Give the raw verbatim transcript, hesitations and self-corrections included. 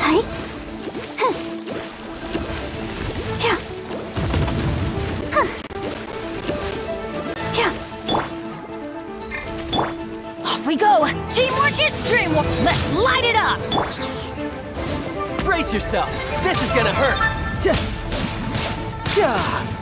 Hi. Huh. Yeah. Huh. Yeah. Off we go! Teamwork is dreamwork! Let's light it up! Brace yourself! This is gonna hurt! Tja. Tja.